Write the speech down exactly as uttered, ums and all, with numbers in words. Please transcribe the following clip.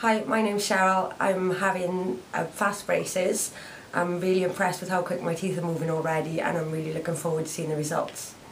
Hi, my name's Cheryl. I'm having uh, fast braces. I'm really impressed with how quick my teeth are moving already, and I'm really looking forward to seeing the results.